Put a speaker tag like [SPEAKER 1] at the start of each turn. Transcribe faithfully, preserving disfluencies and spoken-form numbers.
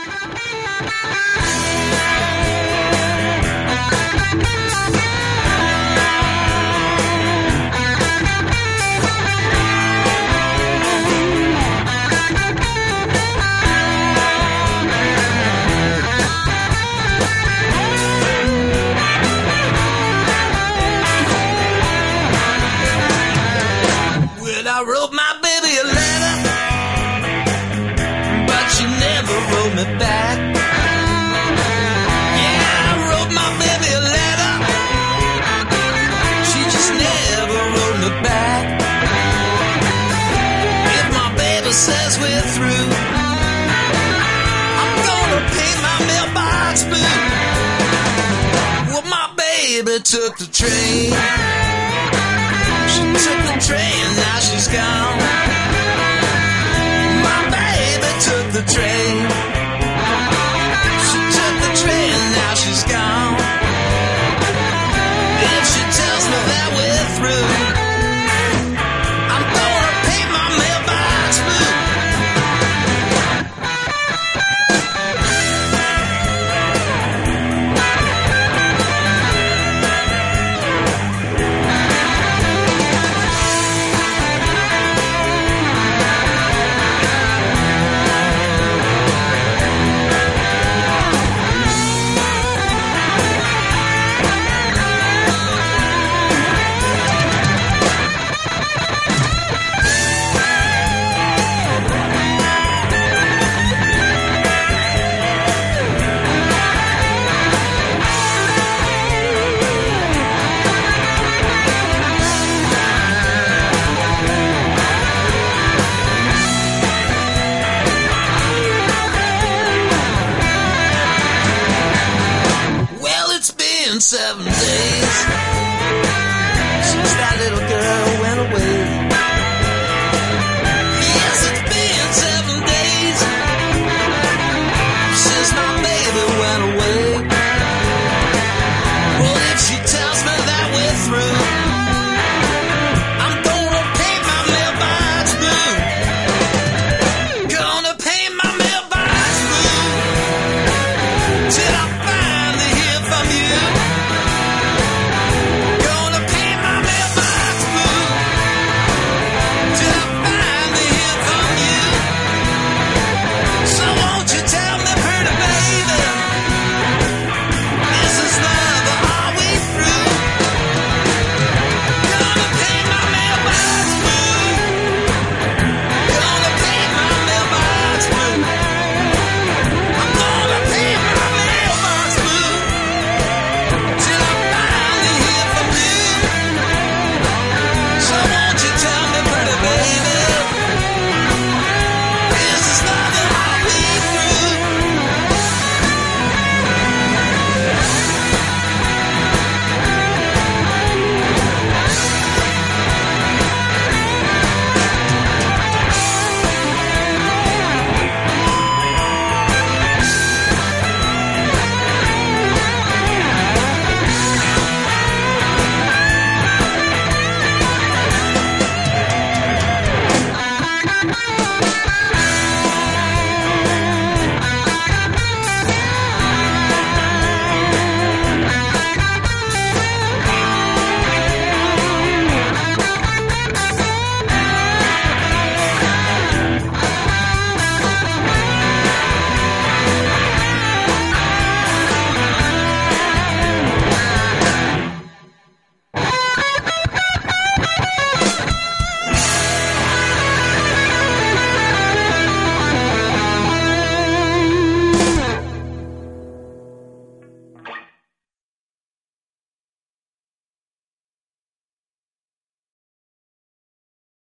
[SPEAKER 1] I wrote my baby a letter, but she never wrote me back. Yeah, I wrote my baby a letter, she just never wrote me back. If my baby says we're through, I'm gonna paint my mailbox blue. Well, my baby took the train. She took the train, now she's gone. My baby took the train. She took the train, now she's gone. If she tells me that we're through, I'm gonna paint my mailbox blue. Seven days